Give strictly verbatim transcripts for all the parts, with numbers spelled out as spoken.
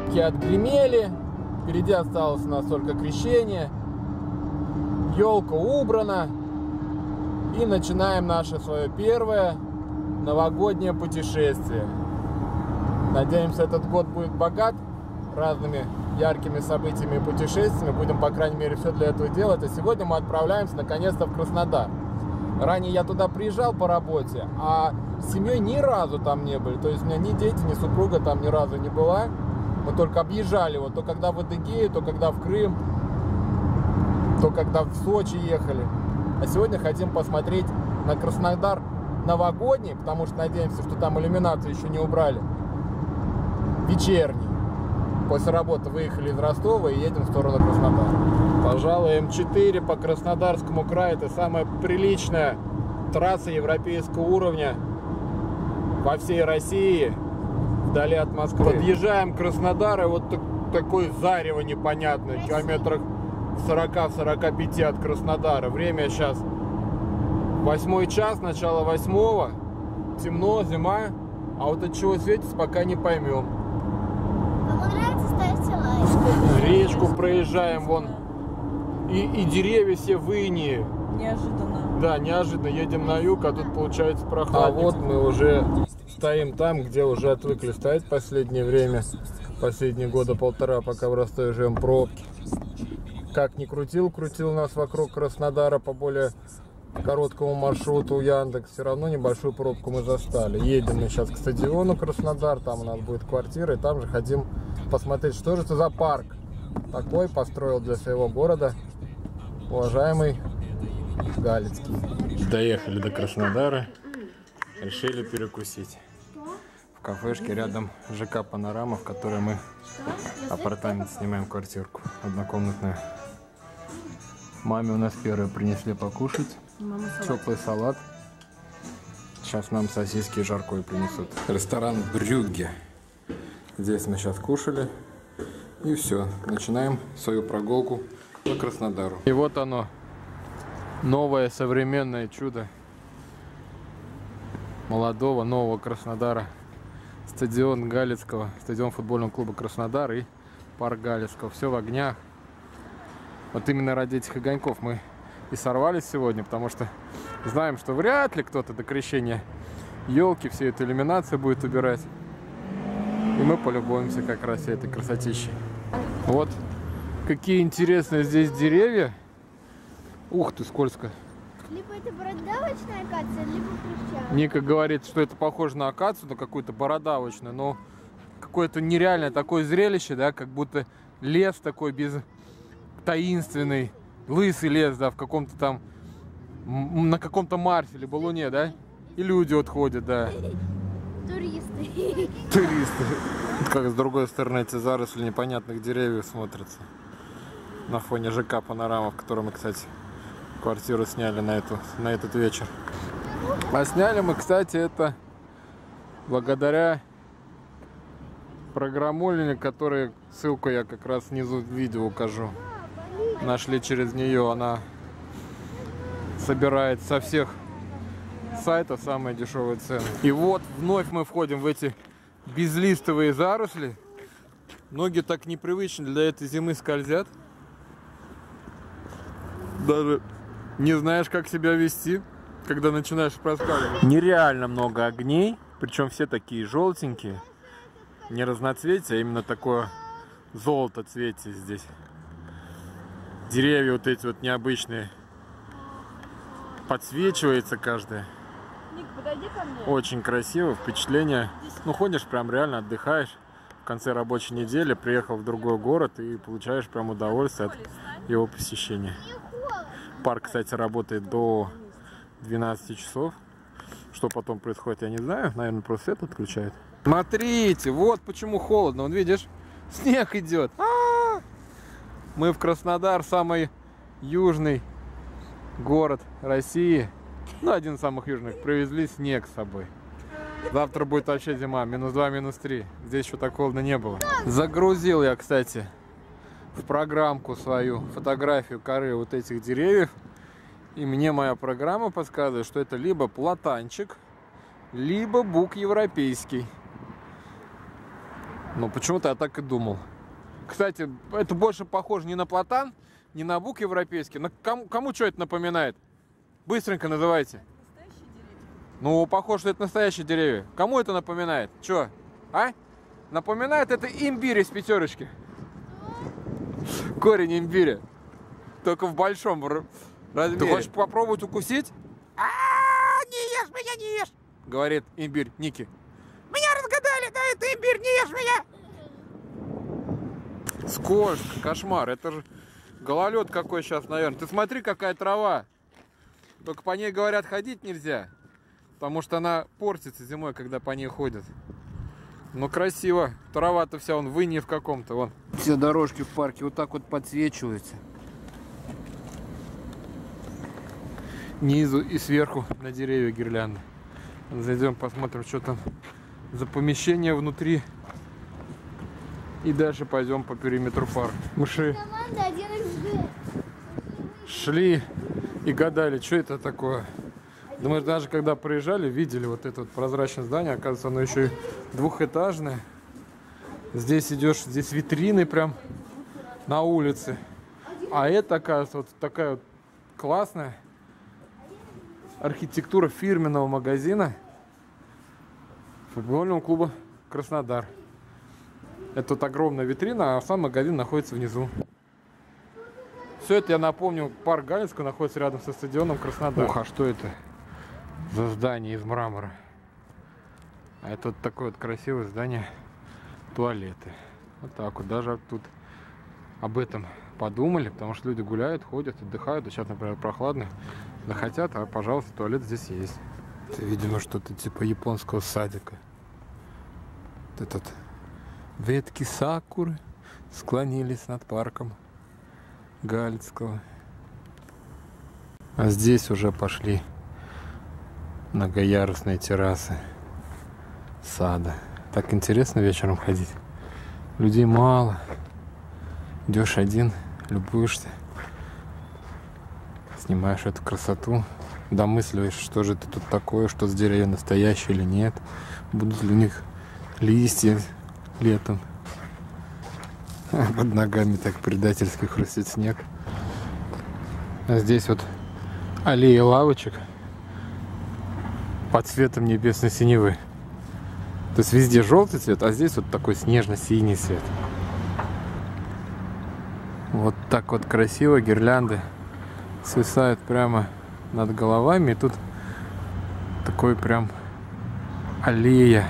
Пробки отгремели. Впереди осталось у нас только крещение. Елка убрана. И начинаем наше свое первое новогоднее путешествие. Надеемся, этот год будет богат разными яркими событиями и путешествиями. Будем, по крайней мере, все для этого делать. А сегодня мы отправляемся наконец-то в Краснодар. Ранее я туда приезжал по работе, а с семьей ни разу там не были. То есть у меня ни дети, ни супруга там ни разу не была. Мы только объезжали вот, то когда в Адыгею, то когда в Крым, то когда в Сочи ехали. А сегодня хотим посмотреть на Краснодар новогодний, потому что надеемся, что там иллюминацию еще не убрали. Вечерний. После работы выехали из Ростова и едем в сторону Краснодара. Пожалуй, эм четыре по Краснодарскому краю — это самая приличная трасса европейского уровня во всей России, вдали от Москвы. Подъезжаем к Краснодару, и вот так, такое зарево непонятное, километрах сорока-сорока пяти от Краснодара. Время сейчас восьмой час, начало восьмого, темно, зима, а вот от чего светится, пока не поймем. Кому нравится, ставьте лайк. Речку проезжаем, вон, и, и деревья все в инии. Неожиданно. Да, неожиданно едем на юг, а тут получается прохладно. А вот мы уже стоим там, где уже отвыкли стоять в последнее время, последние года полтора, пока в Ростове живем, пробки. Как ни крутил, крутил нас вокруг Краснодара по более короткому маршруту Яндекс, все равно небольшую пробку мы застали. Едем мы сейчас к стадиону Краснодар, там у нас будет квартира, и там же хотим посмотреть, что же это за парк такой построил для своего города уважаемый Галицкий. Доехали до Краснодара, решили перекусить в кафешке рядом ЖК Панорама, в которой мы апартамент снимаем, квартирку однокомнатную. Маме у нас первое принесли покушать. Теплый салат. Сейчас нам сосиски и жаркое принесут. Ресторан Брюгге. Здесь мы сейчас кушали. И все. Начинаем свою прогулку по Краснодару. И вот оно. Новое современное чудо молодого нового Краснодара. Стадион Галицкого. Стадион футбольного клуба Краснодар и парк Галицкого. Все в огнях. Вот именно ради этих огоньков мы и сорвались сегодня, потому что знаем, что вряд ли кто-то до крещения елки всю эту иллюминацию будет убирать. И мы полюбуемся как раз этой красотищей. Вот какие интересные здесь деревья. Ух ты, скользко. Либо это бородавочная акация, либо хрущавая. Ника говорит, что это похоже на акацию, на какую-то бородавочную, но какое-то нереальное такое зрелище, да, как будто лес такой без... таинственный, лысый лес, да, в каком-то там, на каком-то Марсе, либо Луне, да, и люди вот ходят, да. Туристы. Туристы. Как с другой стороны эти заросли непонятных деревьев смотрятся на фоне ЖК Панорама, в котором мы, кстати, квартиру сняли на, эту, на этот вечер. А сняли мы, кстати, это благодаря программулине, который, ссылку я как раз внизу видео укажу. Нашли через нее, она собирает со всех сайтов самые дешевые цены. И вот вновь мы входим в эти безлистовые заросли. Ноги так непривычно для этой зимы скользят. Даже не знаешь, как себя вести, когда начинаешь проскальзывать. Нереально много огней, причем все такие желтенькие. Не разноцветие, а именно такое золотоцветие здесь. Деревья вот эти вот необычные. Подсвечивается каждая. Ник, подойди ко мне. Очень красиво, впечатление. Ну, ходишь прям реально, отдыхаешь. В конце рабочей недели приехал в другой город и получаешь прям удовольствие от его посещения. Парк, кстати, работает до двенадцати часов. Что потом происходит, я не знаю. Наверное, просто свет отключают. Смотрите, вот почему холодно. Вон, видишь, снег идет. А-а-а! Мы в Краснодар, самый южный город России. Ну, один из самых южных. Привезли снег с собой. Завтра будет вообще зима. минус два, минус три. Здесь еще так холодно не было. Загрузил я, кстати, в программку свою фотографию коры вот этих деревьев. И мне моя программа подсказывает, что это либо платанчик, либо бук европейский. Ну, почему-то я так и думал. Кстати, это больше похоже не на платан, не на бук европейский. На кому, кому что это напоминает? Быстренько называйте. Настоящие деревья. Ну, похоже, что это настоящие деревья. Кому это напоминает? Че? А? Напоминает это имбирь из пятерочки. Корень имбиря. Только в большом размере. Ты хочешь попробовать укусить? А, не ешь меня, не ешь! Говорит имбирь Ники. Меня разгадали, да, это имбирь, не ешь меня! Скользко, кошмар. Это же гололед какой сейчас, наверное. Ты смотри, какая трава. Только по ней, говорят, ходить нельзя. Потому что она портится зимой, когда по ней ходят. Но красиво. Трава-то вся, вон, в инее в каком-то. Вон. Все дорожки в парке вот так вот подсвечиваются. Низу и сверху на деревья гирлянды. Зайдем, посмотрим, что там за помещение внутри. И дальше пойдем по периметру парка. Мы шли, шли и гадали, что это такое. Да мы даже когда проезжали, видели вот это вот прозрачное здание. Оказывается, оно еще и двухэтажное. Здесь идешь, здесь витрины прям на улице. А это, оказывается, вот такая вот классная архитектура фирменного магазина футбольного клуба Краснодар. Это вот огромная витрина, а сам магазин находится внизу. Все это, я напомню, парк Галицкого находится рядом со стадионом Краснодар. Ух, а что это за здание из мрамора? А это вот такое вот красивое здание, туалеты. Вот так вот, даже тут об этом подумали, потому что люди гуляют, ходят, отдыхают. А сейчас, например, прохладно, захотят, а, пожалуйста, туалет здесь есть. Это, видимо, что-то типа японского садика. Вот этот ветки сакуры склонились над парком Галицкого. А здесь уже пошли многоярусные террасы сада. Так интересно вечером ходить. Людей мало. Идешь один, любуешься, снимаешь эту красоту, домысливаешь, что же это тут такое, что с деревья настоящие или нет, будут ли у них листья летом. Под ногами так предательски хрустит снег. А здесь вот аллея лавочек под цветом небесной синевы. То есть везде желтый цвет, а здесь вот такой снежно-синий цвет. Вот так вот красиво гирлянды свисают прямо над головами. И тут такой прям аллея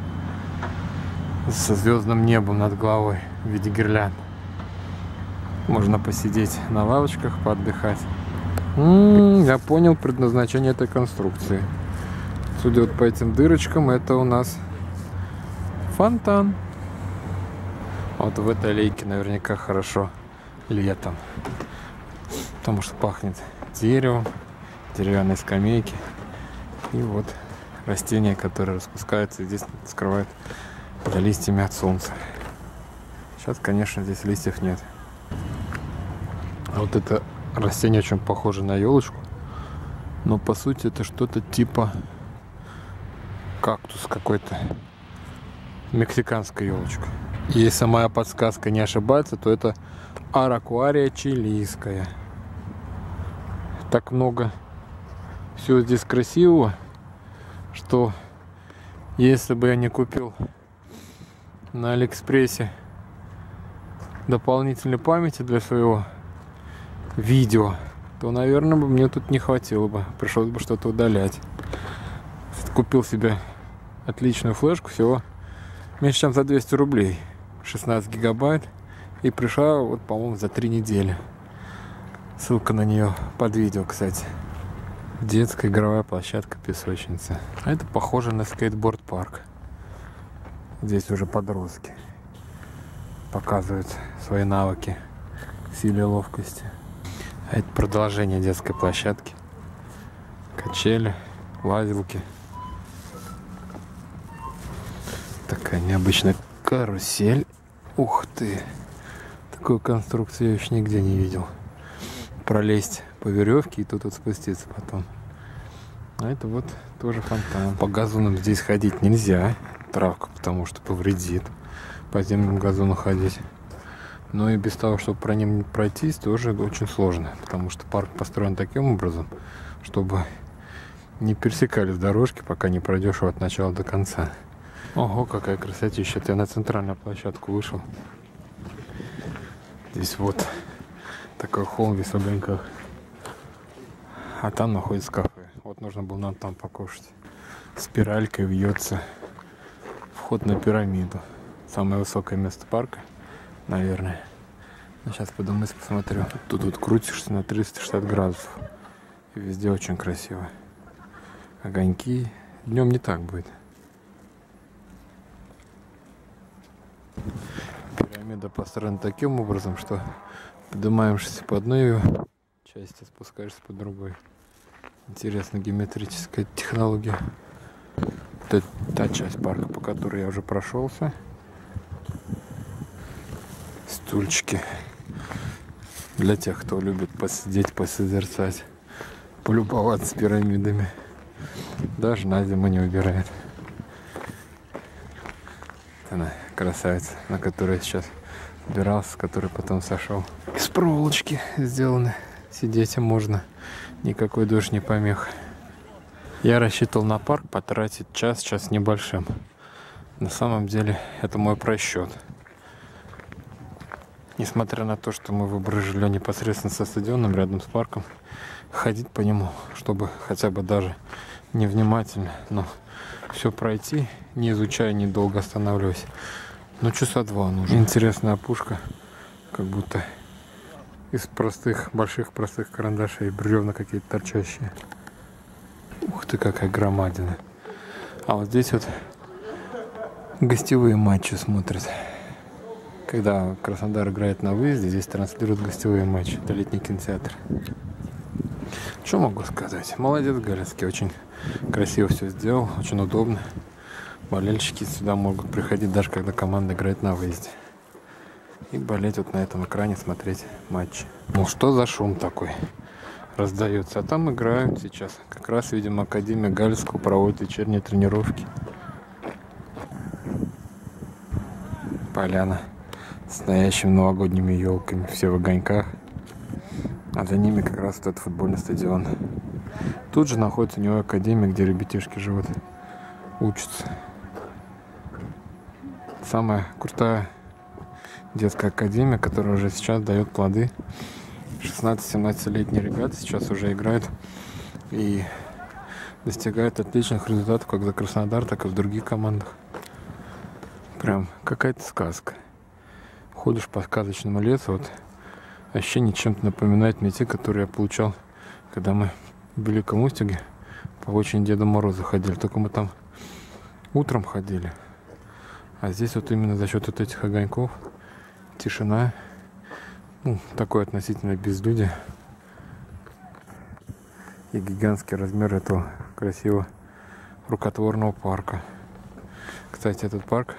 со звездным небом над головой в виде гирлянд. Можно посидеть на лавочках, поотдыхать. М-м, я понял предназначение этой конструкции. Судя вот по этим дырочкам, это у нас фонтан. Вот в этой аллейке наверняка хорошо летом, потому что пахнет деревом, деревянной скамейки и вот растения, которые распускаются и здесь скрывают за листьями от солнца. Сейчас, конечно, здесь листьев нет. А вот это растение очень похоже на елочку, но по сути это что-то типа кактус какой-то, мексиканская елочка. Если моя подсказка не ошибается, то это араукария чилийская. Так много всего здесь красивого, что если бы я не купил на Алиэкспрессе дополнительной памяти для своего видео, то, наверное, бы мне тут не хватило бы. Пришлось бы что-то удалять. Купил себе отличную флешку всего меньше чем за двести рублей. шестнадцать гигабайт. И пришла, вот, по-моему, за три недели. Ссылка на нее под видео, кстати. Детская игровая площадка песочница. А это похоже на скейтборд-парк. Здесь уже подростки показывают свои навыки силе и ловкости. А это продолжение детской площадки. Качели, лазилки. Такая необычная карусель. Ух ты! Такую конструкцию я еще нигде не видел. Пролезть по веревке и тут вот спуститься потом. А это вот тоже фонтан. По газонам здесь ходить нельзя. Травка, потому что повредит. по зимнему газону ходить. Но и без того, чтобы про ним пройтись, тоже очень сложно. Потому что парк построен таким образом, чтобы не пересекались дорожки, пока не пройдешь его от начала до конца. Ого, какая красотища. Я на центральную площадку вышел. Здесь вот такой холм весь в огоньках. А там находится кафе. Вот нужно было нам там покушать. Спиралькой вьется вход на пирамиду. Самое высокое место парка, наверное. Но сейчас пойду вниз посмотрю. Тут тут крутишься на триста шестьдесят градусов. И везде очень красиво. Огоньки. Днем не так будет. Пирамида построена таким образом, что поднимаешься по одной ее части, спускаешься по другой. Интересная геометрическая технология. Это та часть парка, по которой я уже прошелся. Стульчики для тех, кто любит посидеть, посозерцать, полюбоваться пирамидами. Даже на зиму не убирает. Она красавица, на которой я сейчас убирался, с которой потом сошел. Из проволочки сделаны. Сидеть можно. Никакой дождь не помех. Я рассчитывал на парк потратить час, час небольшим. На самом деле это мой просчет. Несмотря на то, что мы выбрали жилье непосредственно со стадионом, рядом с парком, ходить по нему, чтобы хотя бы даже невнимательно, но все пройти, не изучая, недолго останавливаясь. Ну, часа два нужно. Интересная опушка, как будто из простых, больших простых карандашей бревна какие-то торчащие. Ух ты, какая громадина. А вот здесь вот гостевые матчи смотрят. Когда Краснодар играет на выезде, здесь транслируют гостевые матчи. Это летний кинотеатр. Что могу сказать? Молодец Галицкий, очень красиво все сделал, очень удобно. Болельщики сюда могут приходить, даже когда команда играет на выезде. И болеть вот на этом экране, смотреть матч. Ну что за шум такой раздается? А там играют сейчас. Как раз, видимо, Академия Галицкого проводит вечерние тренировки. Поляна с настоящими новогодними елками, все в огоньках. А за ними как раз вот этот футбольный стадион. Тут же находится у него академия, где ребятишки живут, учатся. Самая крутая детская академия, которая уже сейчас дает плоды. шестнадцати-семнадцатилетние ребята сейчас уже играют и достигают отличных результатов как за Краснодар, так и в других командах. Прям какая-то сказка. Ходишь по сказочному лесу, вот ощущение чем-то напоминает мне те, которые я получал, когда мы в Великом Устюге по очень Деда Мороза ходили. Только мы там утром ходили. А здесь вот именно за счет вот этих огоньков, тишина, ну, такое относительное безлюдие и гигантский размер этого красивого рукотворного парка. Кстати, этот парк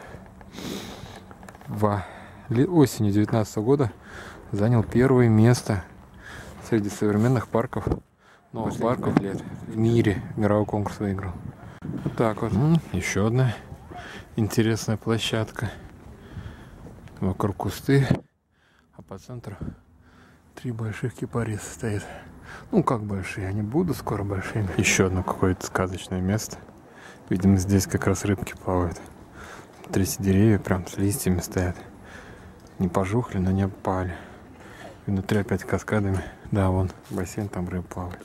в осенью две тысячи девятнадцатого года занял первое место среди современных парков, новых парков лет в мире. Мировой конкурс выиграл. Вот так вот. Еще одна интересная площадка. Вокруг кусты, а по центру три больших кипариса стоит. Ну как большие, они будут скоро большими. Еще одно какое-то сказочное место. Видимо, здесь как раз рыбки плавают. Смотри, эти деревья прям с листьями стоят. Не пожухли, но не опали. И внутри опять каскадами. Да, вон бассейн, там рыб плавает.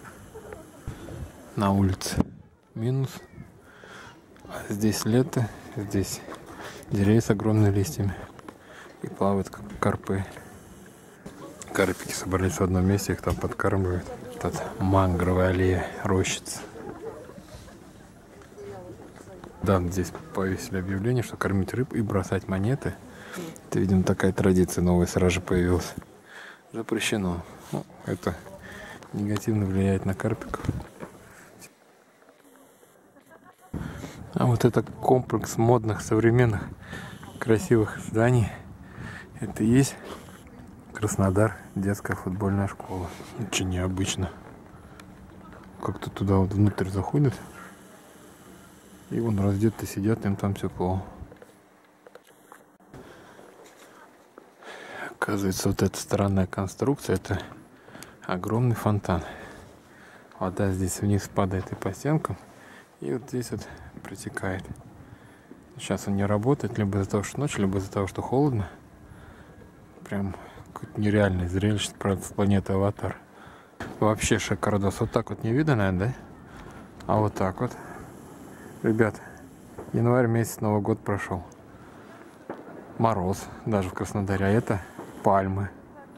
На улице минус. А здесь лето, здесь деревья с огромными листьями. И плавают как карпы. Карпики собрались в одном месте, их там подкармливают. Тут мангровая аллея, рощица. Да, здесь повесили объявление, что кормить рыб и бросать монеты. Это, видимо, такая традиция новая сразу же появилась. Запрещено. Ну, это негативно влияет на карпиков. А вот это комплекс модных, современных, красивых зданий. Это и есть Краснодар, детская футбольная школа. Очень необычно. Как-то туда вот внутрь заходят. И вон раздеты сидят, им там тепло. Оказывается, вот эта странная конструкция — это огромный фонтан. Вода здесь вниз падает и по стенкам, и вот здесь вот протекает. Сейчас он не работает, либо из-за того, что ночь, либо из-за того, что холодно. Прям какое-то нереальное зрелище, правда, с планеты Аватар. Вообще шикардос. Вот так вот не видно, наверное, да? А вот так вот. Ребят, январь месяц, Новый год прошел. Мороз даже в Краснодаре, а это пальмы.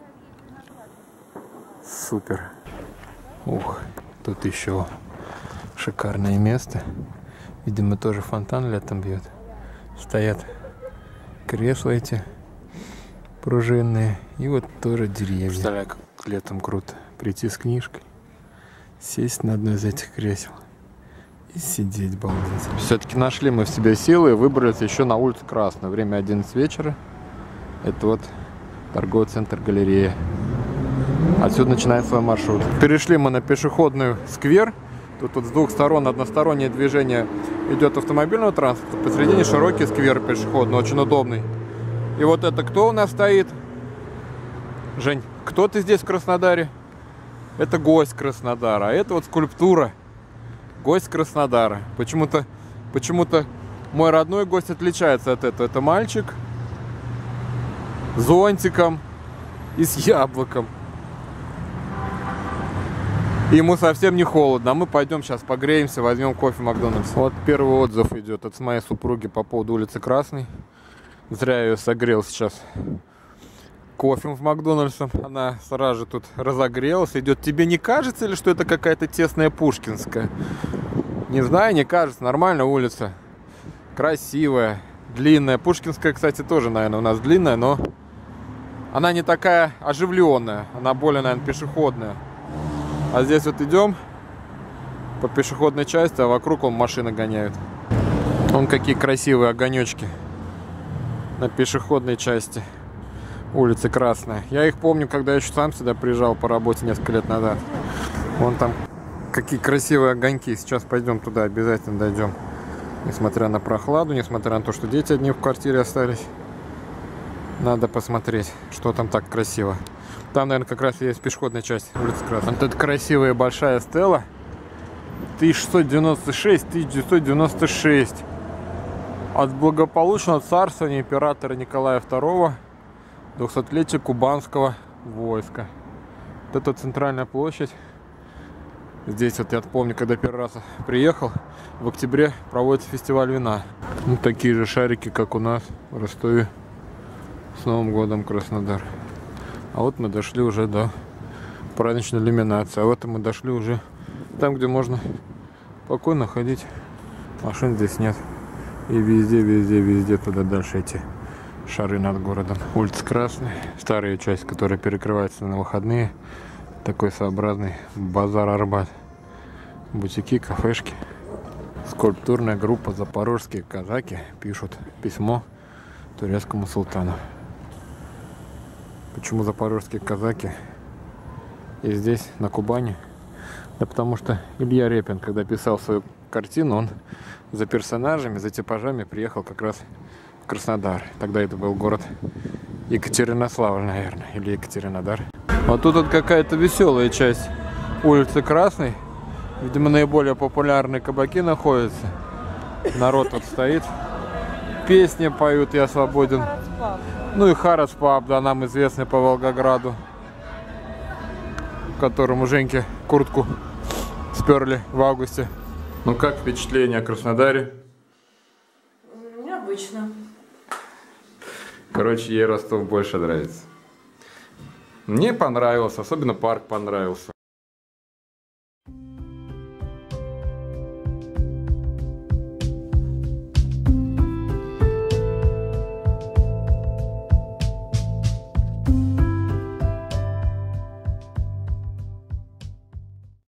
Супер. Ух, тут еще шикарное место. Видимо, тоже фонтан летом бьет. Стоят кресла эти пружинные. И вот тоже деревья. Представляю, как летом круто прийти с книжкой, сесть на одно из этих кресел и сидеть, балдеть. Все-таки нашли мы в себе силы и выбрались еще на улицу Красную. Время одиннадцать вечера. Это вот торговый центр галерея. Отсюда начинает свой маршрут. Перешли мы на пешеходный сквер. Тут вот с двух сторон одностороннее движение идет автомобильного транспорта. Посередине широкий сквер пешеходный, очень удобный. И вот это кто у нас стоит? Жень, кто ты здесь в Краснодаре? Это гость Краснодара. А это вот скульптура. Гость Краснодара. Почему-то почему-то мой родной гость отличается от этого. Это мальчик с зонтиком и с яблоком. Ему совсем не холодно. А мы пойдем сейчас погреемся, возьмем кофе в Макдональдс. Вот первый отзыв идет от моей супруги по поводу улицы Красной. Зря я ее согрел сейчас кофе в Макдональдсе. Она сразу же тут разогрелась. Идет. Тебе не кажется ли, что это какая-то тесная Пушкинская? Не знаю, не кажется. Нормальная улица. Красивая, длинная. Пушкинская, кстати, тоже, наверное, у нас длинная, но она не такая оживленная. Она более, наверное, пешеходная. А здесь вот идем по пешеходной части, а вокруг он машины гоняют. Вон какие красивые огонечки на пешеходной части улицы Красная. Я их помню, когда я еще сам сюда приезжал по работе несколько лет назад. Вон там какие красивые огоньки. Сейчас пойдем туда, обязательно дойдем. Несмотря на прохладу, несмотря на то, что дети одни в квартире остались. Надо посмотреть, что там так красиво. Там, наверное, как раз есть пешеходная часть улицы Красной. Вот эта красивая большая стела. тысяча шестьсот девяносто шесть — тысяча девятьсот девяносто шесть. От благополучного царствования императора Николая второго, двухсотлетия кубанского войска. Вот это центральная площадь. Здесь вот я помню, когда первый раз приехал, в октябре проводится фестиваль вина. Ну, такие же шарики, как у нас в Ростове. С Новым годом, Краснодар. А вот мы дошли уже до праздничной иллюминации. А вот мы дошли уже там, где можно спокойно ходить. Машин здесь нет. И везде, везде, везде туда дальше эти шары над городом. Улица Красная. Старая часть, которая перекрывается на выходные. Такой своеобразный базар Арбат. Бутики, кафешки. Скульптурная группа «Запорожские казаки» пишут письмо турецкому султану. Почему запорожские казаки и здесь, на Кубани? Да потому что Илья Репин, когда писал свою картину, он за персонажами, за типажами приехал как раз в Краснодар. Тогда это был город Екатеринославль, наверное, или Екатеринодар. Вот тут вот какая-то веселая часть улицы Красной. Видимо, наиболее популярные кабаки находятся. Народ вот стоит, песни поют «Я свободен». Ну и Харац Паб, да, нам известный по Волгограду, которому Женьке куртку сперли в августе. Ну как впечатление о Краснодаре? Необычно. Короче, ей Ростов больше нравится. Мне понравился, особенно парк понравился.